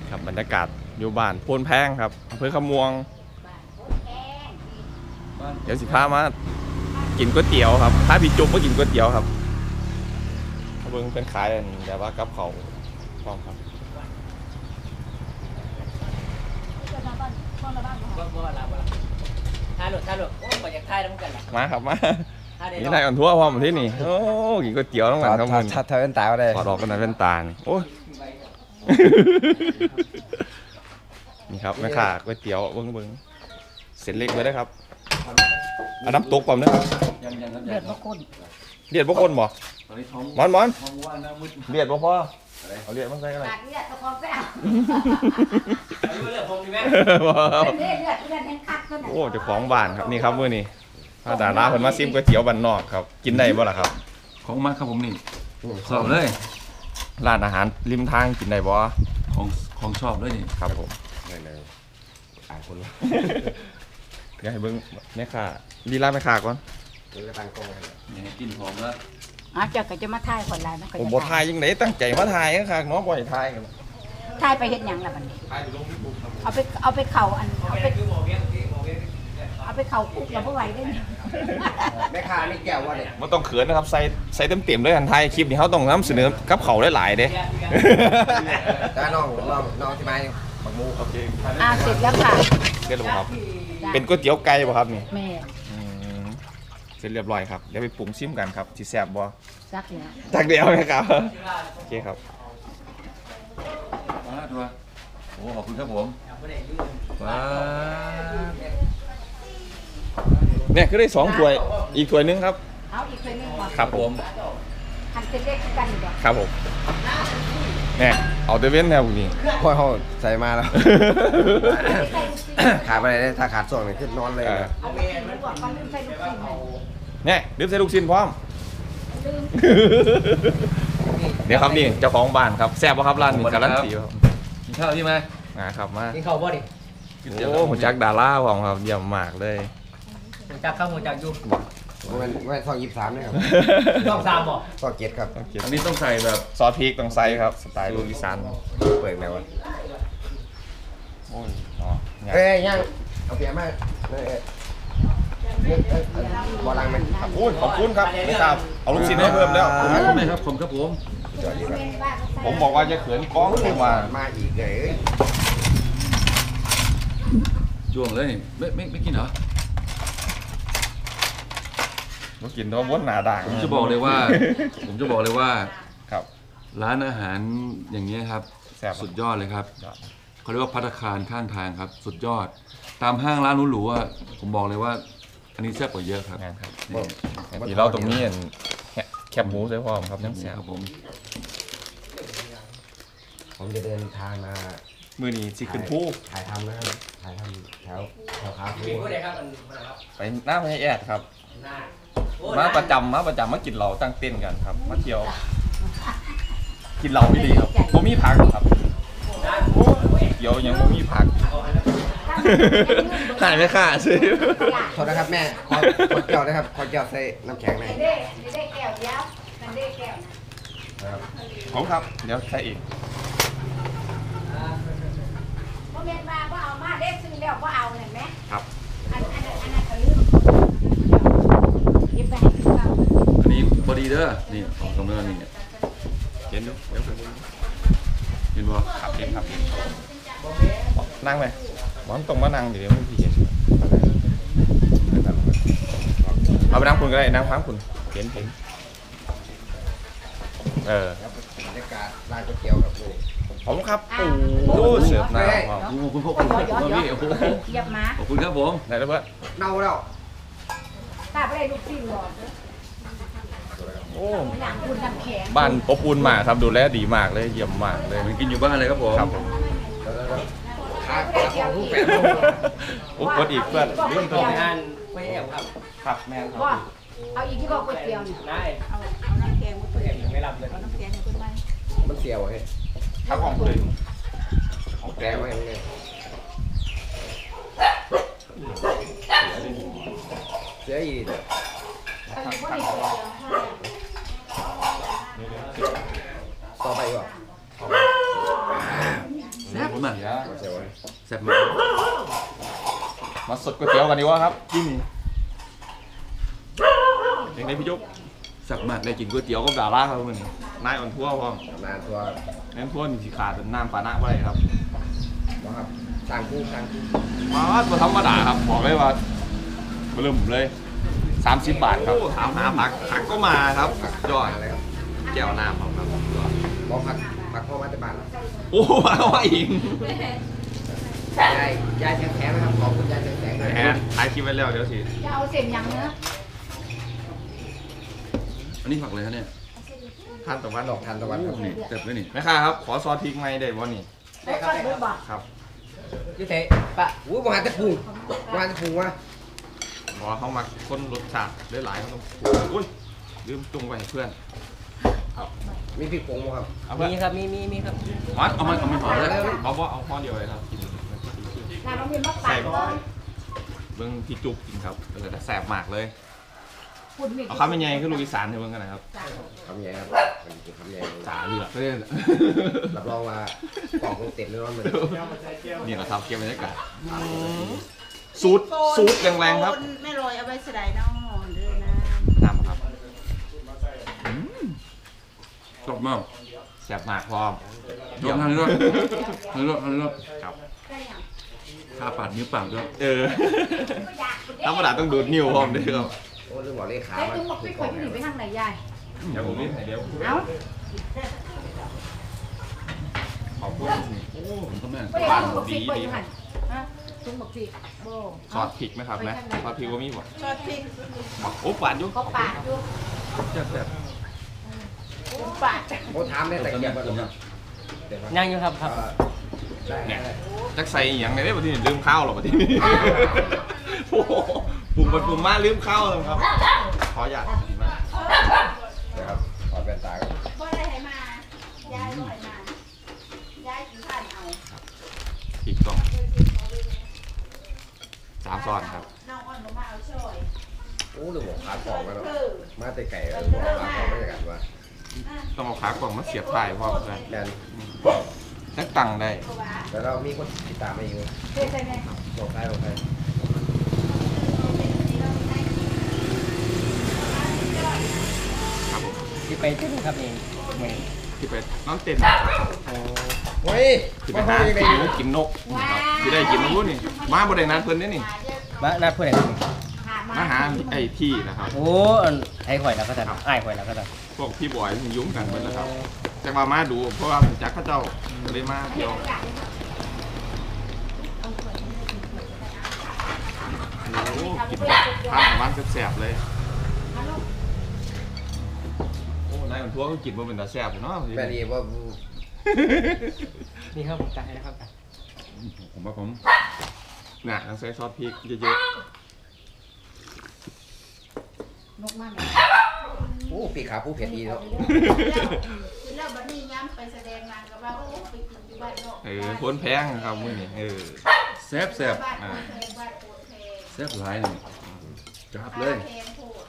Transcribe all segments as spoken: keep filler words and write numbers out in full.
ครับบรรยากาศอยู่บ้านโพนแพงครับอำเภอขมวงเดี๋ยวสิพามากินก๋วยเตี๋ยวครับถ้าพี่จุ๊บก็กินก๋วยเตี๋ยวครับเบิ่งเป็นขายแต่ว่ากับเขาพร้อมครับถ่ายหลุดถ่ายหลุดโอ้ยอยากถ่ายแล้วมึงกันแหละมาครับมานี่นายอ่อนทั่วพร้อมที่นี่โอ้กินก๋วยเตี๋ยวต้องกันครับมันชัดเท่าเป็นตาได้ถอดออกกันนะเป็นตานี่โอ้ยนี่ครับแม่ค้าก๋วยเตี๋ยวเบิ้งเบิ้งเสร็จเล็กเลยนะครับอันน้ำตกปั๊มนะครับเลือดพวกคนเลียดพวกคนบ่มอนมอนเลียดบ่พ่อเอาเลียดมันใส่กันเลยตัดเลือดก็พร้อมไปเอาเลือดผมดีไหมเลือดเลือดเลือดแห้งคักตัวไหนโอ้เจ้าของบ้านครับนี่ครับมื้อนี้พาดาราเพิ่นมาซิมก๋วยเตี๋ยวบ้านนอกครับกินได้บ่ล่ะครับของมากครับผมนี่ชอบเลยร้านอาหารริมทางกินได้บ่ของของชอบเลยนี่ครับผมเลยอ่านคนละเดี๋ยวให้เบิ่งแม่ค้าลีลาแม่ค้าก่อนคือตั้งกล้องให้นี่กินหอมแล้วอ๋อเจ้าก็จะมาถ่ายคนไรนะผมบ่ถ่ายยังไดตั้งใจมาถ่ายคักๆเนาะบ่ให้ถ่ายกันถ่ายไปเฮ็ดหยังล่ะบัดนี้ถ่ายไปลง YouTube ครับเอาไปเอาไปเข่าอันเอาไปเอาไปเข่าคุกเราบ่ไหวได้เนี่ยแม่ค้านี่แก้วว่าเนี่ยบ่ต้องเขินนะครับใส่ใส่เต็มๆเลยอันถ่ายคลิปนี้เฮาต้องนำเสนอกับเขาหลายๆเด้ถ้าน้องน้องน้องที่มาปักมูโอเคอ่าเสร็จแล้วค่ะเสร็จแล้วครับเป็นก๋วยเตี๋ยวไก่ป่ะครับนี่แม่อืมเสร็จเรียบร้อยครับเดี๋ยวไปปรุงชิมกันครับที่แซ่บบ่ซักแล้วจากเดียวนะครับโอเคครับว้าทัวโอ้ขอบคุณครับผมว้าเนี่ยคือได้สองถ้วยอีกถ้วยหนึงครับเอาอีกคนนึงว่าครับผมคันเสร็จเล็กกันอยู่บ่ครับผมเนี่ยเอาเตเว่นแนวนี้พ่อเขาใส่มาแล้ว ขาดไปเลยถ้าขาดส่วนนี่ขึ้นนอนเลยเออเอาไปลวกก่อนลืมใส่ลูกชิ้นเลยเนี่ยลืมใส่ลูกชิ้นพร้อมลืมเดี๋ยวครับนี่เจ้าของบ้านครับแซ่บป่ะครับร้านนี้การันตีครับกินข้าวที่ไหมนะครับมากินข้าวบ่ดิโอ้ผมจักดาราผมครับเยี่ยมมากเลยผมจากข้าวผมจากยูมันมันซองยี่สิบสามนี่ครับต้องสามบ่ซองเจ็ดครับอันนี้ต้องใส่แบบซอสพริกต้องใส่ครับสไตล์ลูกอีสานเปิดแล้ววะโอ้ยอ๋อเนี่ยเอ้ยยังเอาเบียร์มาเอ้ยบอลังไหมครับโอ้ยขอบคุณครับไม่ครับเอาลูกชิ้นให้เพิ่มแล้วขอบคุณไหมครับผมครับผมจอดดีครับผมบอกว่าจะเขินกล้องขึ้นมามาอีกเลยจ้วงเลยนี่ไม่ไม่ไม่กินเหรอมากินตัววนหนาด่างผมจะบอกเลยว่า ผมจะบอกเลยว่าครับร้านอาหารอย่างเงี้ยครับแซ่บสุดยอดเลยครับยอดเขาเรียกว่าภัตตาคารข้างทางครับ สุดยอด ตามห้างร้านหรูๆอ่ะผมบอกเลยว่า อันนี้แซ่บกว่าเยอะครับงานครับนี่ที่เราตรงนี้เห็นแคบหมูใส่พร้อมครับยังแซ่บครับผมผมจะเดินทางมามือนี้สิขึ้นผู้ถ่ายทำนะครับถ่ายทำแถวแถวคาเฟ่กินผู้ใดครับอันนี้ครับไปหน้าพญาแอดครับหน้ามาประจำมาประจำมากินเหล้าตั้งเต้นกันครับมาเที่ยว กินเหล้าไม่ดีครับผมมีผักครับเดี๋ยวยังไม่มีผักหายไหมค่ะซื้อโทษนะครับแม่ขอขอเกี่ยวนะครับขอเกี่ยวใส่น้ำแข็งหน่อยได้ได้แก้วเดียวนั่นได้แก้วนะนะครับผมครับ เดี๋ยวใส่อีกบ่แม่นว่าบ่เอามาได้ซื้อแล้วบ่เอาเห็นไหมครับอันอันอันนั้นก็ลืมหยิบไปให้เขาอันนี้พอดีเด้อนี่ของกำเนิดนี่เห็นดูเดี๋ยวผมเห็นบ่ขับเองครับเองนั่งไหมมันตรงมานั่งเดี๋ยวมันพี่เห็นเอาไปนั่งคุณก็ได้นั่งพังคุณเห็นเห็นเออครับบรรยากาศร้านก๋วยเตี๋ยวครับนี่ผมครับโอ้เสิร์ฟหน้าครับขอบคุณขอบคุณขอบคุณพี่โอ้โหเหยียบมาขอบคุณครับผมไหนแล้วเพื่อนเน่าแล้วตาไปได้ลูกชิ้นหรอกโอ้หลังคุณน้ำแข็งบ้านอบอุ่นมากครับดูแลดีมากเลยเยี่ยมมากเลยเหมือนกินอยู่บ้านเลยครับผมครับผมขาขาของผู้แปดโมงโอ้กดอีกเพื่อนเรื่องตรงงานไม่แอบครับครับแม่ครับว่าเอาอีกที่บอกก๋วยเตี๋ยวเนี่ยได้เอาเอาน้ำแข็งมาเปิดไม่รับเลยเอาน้ำแข็งให้คุณไหมมันเสียวเฮ้ยครับของเลยแกไว้ยังไงเสียอีกเอาอีกบ่ได้ก๋วยเตี๋ยวให้ต่อไปก่อนเมากเดี๋ยวเสียวเลยแซ่บมากมาสดก๋วยเตี๋ยวกันดีกว่าครับที่นี่ยังไงพี่จุ๊บแซ่บมากได้กินก๋วยเตี๋ยวก็ดาราครับมึงนายอ่อนทั่วพร้อมทำงานตัวนั่นทั่วมีสีขาดน้ำปานะอะไรครับบ่ครับสร้างคู่สร้างคู่มาตัวธรรมดาครับบอกเลยว่าเริ่มเลยสามสิบบาทครับถามหาผักผักก็มาครับยอดอะไรครับแก้วน้ำครับบ่พักพักพ่อมาแต่บ้านโอ้มาว่าอีกยายยายแข็งแข็งนะครับขอบคุณยายแข็งแข็งเลยแหมถ่ายคลิปไว้แล้วเดี๋ยวสิจะเอาเส้นยังเนื้ออันนี้ผักเลยครับเนี่ยท่านตะวันดอกทานตะวันครับนี่แซ่บเลยนี่แม่ค้าครับขอซอสพริกไหมได้บ่นี่ได้ครับได้ครับครับยูเทปะอู้บ่หาแต่ปรุงบ่หาแต่ปรุงวะขอเขามาคนรสชาติได้หลายเขาต้องอุ้ยลืมจุงไว้ให้เพื่อนครับมีพริกผงบ่ครับเอาเพื่อนมีครับมีมีมีครับมัดเอามาเอามาห่อแล้วเอาว่าเอาข้อเดียวเลยครับกินถ้าน้องมีมะปรางก็เบิ้งพี่จุกกินครับเออแต่แสบมากเลยคุณมีเอาข้าวเป็นไงคือลูกอีสานให้เบิ้งกันนะครับทำใหญ่ครับมันคือทำใหญ่จ่าเลือดเลยรับรองว่ากล่องคงเต็มแน่นอนเลยนี่แหละครับเก็บบรรยากาศสูตรสูตรแรงๆครับไม่โรยเอาไว้สไลด์น้องเด้อนะน้ำครับชอบมากแสบมากพร้อมยกทานนี้ด้วยทานนี้ด้วยทานนี้ด้วยครับทาปาดนิ้วปากด้วยเออธรรมดาต้องดูดนิ้วพร้อมด้วยครับโอ้เรื่องหมอเลขาได้มาตุ้งบอกถูพี่กคต้ออย งพี่หนีไปทางไหนยายเดี๋ยวผมรีบให้เดี๋ยวเอ้าขอบคุณผมก็แม่ไม่ได้ตุ้งบอกพี่ไปอยู่หันฮะตุ้งบอกพี่โบซอสพริกไหมครับนะซอสพริกว่ามีบ่ชอดพริกโอ้ปาดอยู่เขาปาดอยู่แซ่บแซ่บปาดโอ้ถามได้แต่เกียบมาผมคยัรับงเดี๋ยวยังอยู่ครับครับได้เนี่ยจักใส่อหย่างในนี้ปที่นี่ลืมข้าวหรอปที่นี่โอ้โหปุ่มไปปุ่มมาลืมข้าวเลยครับ ขออยากดีมากเดี๋ยวครับถอดแว่นตาครับบ่ได้ให้มายายบ่ให้มายายกินข้าวเอาพริกกล่องสามซอนครับน้องอ้อนบ่มาเอาช่วยโอ้เรื่องหมอขาปอกมาแล้วคือมาแต่ไก่แล้วหมอขาปอกไม่ได้กันว่าต้องเอาขากล่องมาเสียบท้ายพ่อกันแมนจักตังได้แต่เรามีคนติดตามมาอยู่เฮ้ยใช่ไหมบอกใครบอกใครครับผมที่ไปที่นี่ครับเองเองที่ไปน้องเต้นโอ้เฮ้ยที่ไปมาหาพูดยังไงกินนกกินนกครับที่ได้กินนกนี่มาบ่ได้นัดเพิ่นนี่นี่มาหน้าเพื่อนไหนหามามาหาไอ้ที่นะครับโอ้อันไอ้ข่อยแล้วก็จะไอ้ข่อยแล้วก็จะพวกพี่บอยมันยุ่งกันหมดแล้วครับแต่ว่ามาดูเพราะว่าจักเขาเจ้าเลยมาเที่ยวโอ้กินทานของมันแซ่บๆเลยโอ้นายมันทั่วก็กินบ่เป็นตาแซ่บเนาะแม่ดีว่านี่ครับผมจ่ายนะครับผมว่าผมน่ะต้องใส่ซอสพริกเยอะนกมากโอ้ปีขาผู้เผ็ดดีเนาะแล้วบัดนี้ย้ำไปแสดงงานกับว่าโอ้ไปกินอยู่บ้านนอกๆเออพ้นแพงครับมื้อนี้เออแซ่บแซ่บบ้านโพแพงบ้านโพแพงแซ่บหลายนี่จับเลยแพงโพด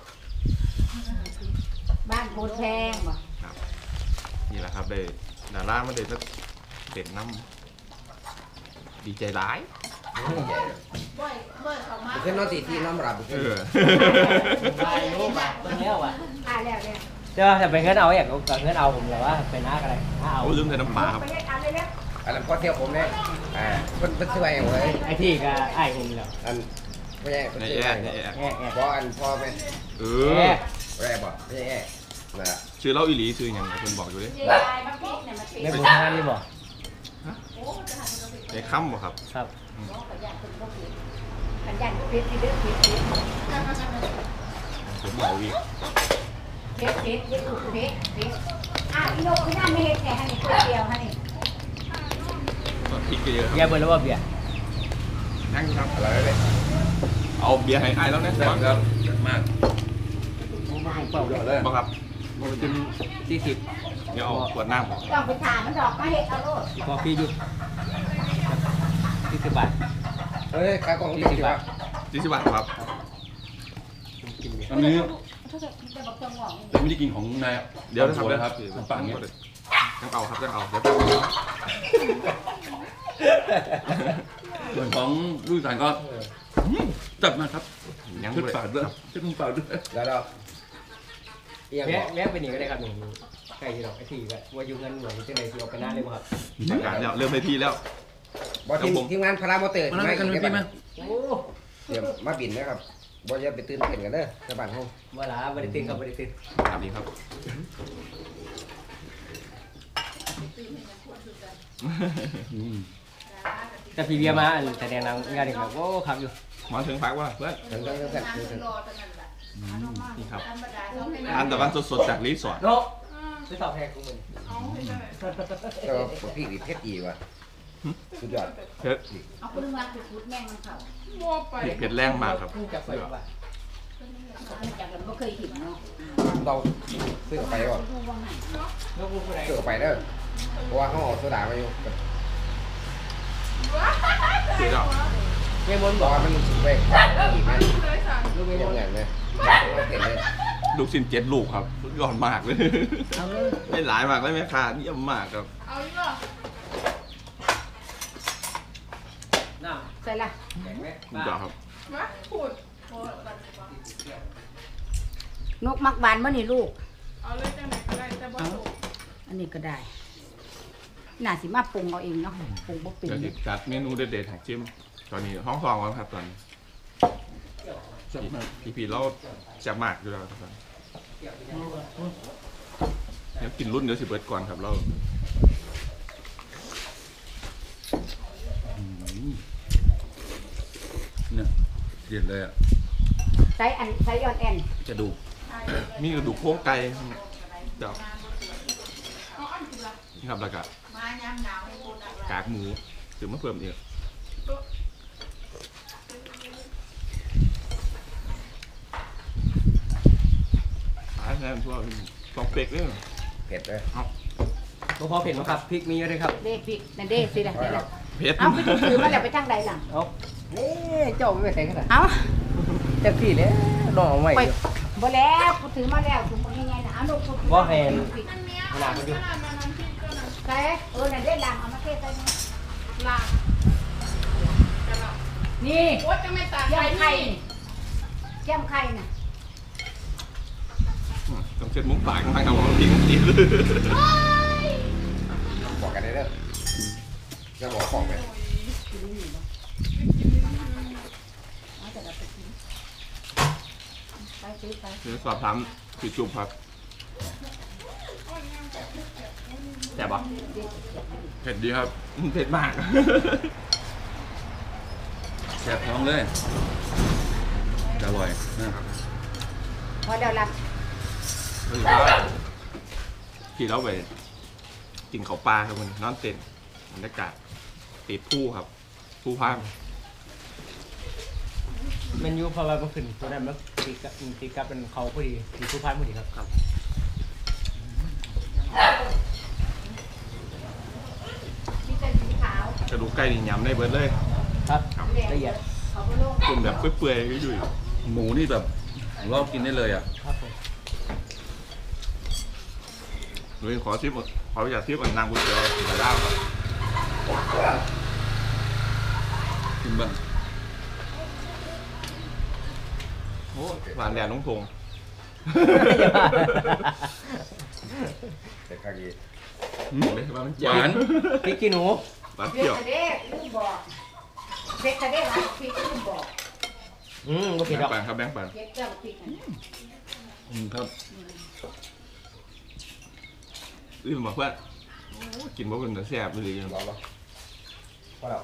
บ้านโพแพงว่ะครับนี่แหละครับได้ดารามาได้สักเด็ดน้ำดีใจหลายบ่อยบ่อยเขามาขึ้นนอนตีที่น้ำรับเออไปรู้ป่ะเพิ่งแล้วอ่ะตายแล้วเนี่ยเจ้าจะเป็นเงินเอาอยากกับเงินเอาผมเลยว่าเป็นน้าอะไรน้าเอาโอ้ลืมใส่น้ำปลาครับไปเล่นกันเลยเนี่ยอันนั้นพอเที่ยวผมเนี่ยอ่าเพิ่นเพิ่นซื้อไว้เว้ยไอ้ที่ก็ไอ้ผมแล้วอันไม่ใช่เพิ่นในซื้อแอไว้ร์ในแอร์แง่แง่เพราะอันพ่อแม่เอแง่อแร่บ่ไม่ใช่แอ่นะชื่อเล่าอีหลีชื่ออย่างไรคนบอกอยู่ดิยายมาพริกเนี่ยมาพริกไม่บุญงานนี่บอกในค่ำบ่ครับครับขันยันเพชรที่เด้อเพชรเพชรผมบอกอีกเพชรเพชรเยอะถูกเพชรเพชรอ่ะพี่นกพี่นั่นไม่เห็นแค่ฮันนี่คนเดียวฮันนี่ก็พริกเยอะๆคเบียรับร์เบอร์หรือว่าเบียร์นั่งครับอะไรเนี่ยเอาเบียร์ให้ไอ้แล้วนะแซ่บครับแซ่บมากเปล่าเยอะเลยบ่ครับสี่สิบเดี๋ยวเอาขวดน้ำต้องไปถามมันดอกมาเห็ดเอาโลดพอพี่ยุดสี่สิบบาทเฮ้ยขายกล่องตีสิบบาทยี่สิบบาทครับกินเบียร์อันนี้จะบอกจังหวะเป็นวิธีกินของนายเดี๋ยวนะครับนะครับเดี๋ยวน้ำปลาเงี้ยยังเอาครับยังเอาเดี๋ยวแป๊บนึงส่วนของลูกสานก็จับมาครับยังชุดเลยปากด้วยชุดปากด้วยแล้วเราเอียงแวะบอกแวะไปนี่ก็ได้ครับหนูใกล้ที่เราไอ้ที่ก็ว่าอยู่เงินหน่วยจังไดสิเอาไปหน้าเลยบ่ครับประกาศแล้วเริ่มได้ที่แล้วบอทีมครับผมทีมงานพารามอเตอร์มาแล้วกันอีพี่มาโอ้เดี๋ยวมาบินนะครับบอจะไปตื่นเต้นกันเด้อชาวบ้านห้องบ่ล่ะบ่ได้ตื่นครับบ่ได้ตื่นอันนี้ครับอืมแต่พี่เบียร์มาอันแสดงนางงานนี่ครับโอ้ครับอยู่มาถึงพักว่าเพื่อนทั้งทั้งทั้งนานทั้งทั้งรอตั้งนั้นแหละนี่ครับธรรมดาเขาให้อันตะวันสดๆจากรีสอร์ทโนาะไปตอบแทนกูมึงเอาให้ได้แต่ว่าพี่ดีเพชรดีว่ะสุดยอดเผ็ดเอาคนมาขุดขุดแม่งมันเขามัวไปเผ็ดแรงมากครับเพิ่งจะไปว่าจากกันไม่เคยเห็นเนาะเราซื้อไปก่อนดูว่าไงลูกลูกผู้ใดซื้อไปเด้อเพราะว่าเขาเอาโซดามาอยู่คือเราเมมนบบ ออก กว่ามันไปอีกไหมเลยสั่งลูกเมมยังนไงเลยเราเห็นเลยลูกชิ้นเจ็ดลูกครับสุดยอดมากเลยเอาเลยไม่หลายมากเลยแม่ค้าเยี่ยมมากครับเอาอีกเหรอน้าใส่ละแข็งไหมสุดยอดครับมาพูดโอ้กันดีกว่านกมักบานบ่นี่ลูกเอาเลยจังไหนก็ได้แต่บ่ถูกอันนี้ก็ได้น่าสิมาปรุงเอาเองเนาะปรุงบ่เป็นเดี๋ยวเด้จัดเมนูเด็ดๆให้จิ้มตอนนี้ห้องซองแล้วครับตอนนี้พี่พี่เราจะมากอยู่แล้วครับเดี๋ยวกินรุ่นเดี๋ยวสิเบิร์ดก่อนครับเราเนี่ยเด็ดเลยอ่ะใส่อันใส่ยอนแอนจะดูมีกระดูกโค้งไก่เดี๋ยวเอาอันกินละนี่ครับแล้วก็มายามหนาวให้คนอะไรกากหมูถือมาเพิ่มอีกหายแทนทั่วสองเป็กเนี่ยเผ็ดเลยบ่พอเผ็ดมั้งครับพริกมีเยอะเลยครับเด้พริกนั่นเด้สิล่ะนี่ล่ะเผ็ดเอาไปถือมาแล้วไปทางใดล่ะเอานี่เจ้าไม่ใส่ขนาดเอาเต็มที่เลยน้องเอาไว้ไปบ่แล้วกูถือมาแล้วถุงบ่ยังไงนะเอาลูกกูถือบ่แม่นมันเนี้ยขนาดนั้นนั้นพี่ก็นั้นใส่เออนั่นเด้ล้างเอามาเทใส่นี่ลาจะละนี่โอ๊ยจะไม่ตากเยี่ยไข่มไข่นี่เยี่ยมไข่น่ะต้องเช็ดมุ้งปากมาครับผมทิ้งกินบอกกันได้เด้อจะบอกของไหมเอาแต่ละไปกินไปซื้อไปเดี๋ยวสอบถามพี่จุ๊บครับแซ่บปะเผ็ดดีครับเผ็ดมากแซ่บท้องเลยจะอร่อยนะครับพอเดี๋ยวรับขี่เราไปกินเขาปลาครับมันนอนเต็นบรรยากาศติดผู้ครับผู้พามเมนูพอเราขึ้นตัวนั้นมันตีกับตีกับเป็นเขาพอดีตีผู้พันพอดีครับครับมีแต่สีขาวกระดูกไก่นี่ยำได้เบิดเลยครับละเอียดเขาก็โล่งกลุ่มแบบเปื่อยๆอยู่หมูนี่แบบรอบกินได้เลยอ่ะครับผมหนูขอชิมขออยากชิมก่อนนางก๋วยเตี๋ยวใส่ดาวครับกินบ้างโอ้หวานแดดน้องพงเป็นข้าวดีเลยว่ามันหวานพริกขี้หนูหวานเด็เปรี้ยวกทะเลลืมบอกเด็กทะเลหลายพริกลืมบอกอืมโอเคแบงดอกปันครับแบงปันเด็กเจ้าพริกนั่นอืมครับรีบมาเพื่อนกินบ่เป็นแต่แซ่บเลยรอรอพอแล้ว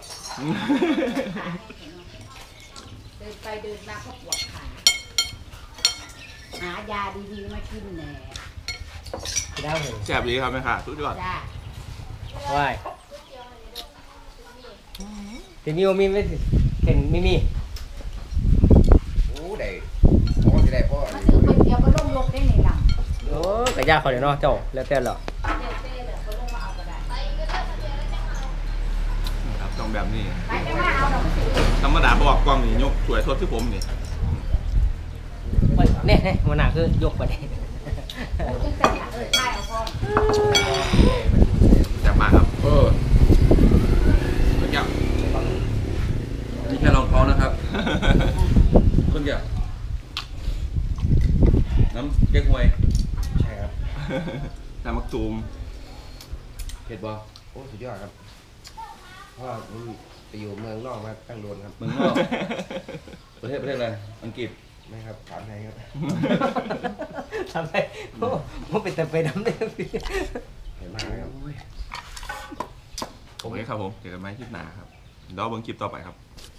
เดินไปเดินมาก็ปวดขาหายาดีๆมากินแหน่กินได้เลยแซ่บดีครับแม่ค่ะสุดยอดจ้าว้ายแต่มีโอมีไม่สิเห็นไม่มีโอ้ได้โอ้ที่ได้พ่อมาซื้อก๋วยเตี๋ยวก็ลงลกได้ในหลังโอ้กระยาเขาเดี๋ยวเนาะเจ้าแล้วแต่เหรอเดี๋ยวเต้เลยก็ลงมาเอาก็ได้ครับต้องแบบนี้ไปจะมาเอาดอกสิธรรมดาบอกกล้องนี่ยกสวยทดที่ผมนี่เฮ้ยเนี่ยเนี่ยมันหนักคือยกไปเลยโอ้ยจังแต่ละเออใช่เอาพ่อแซ่บมากครับเออแล้วแก้วน้ำเก๊กฮวยใช่ครับน้ำมักตูมเผ็ดบ่โอ้สุดยอดครับเพราะว่าผมไปอยู่เมืองนอกมาตั้งโดนครับเมืองนอก ประเทศประเทศอะไรอังกฤษไม่ครับถามไทยครับทำไมโอ้ผมเป็นแต่ไปน้ำเลยพี่เห็นมากเลยครับโอเคครับผมเจอกันไหมคลิปหน้าครับเดี๋ยวเบิ่งคลิปต่อไปครับ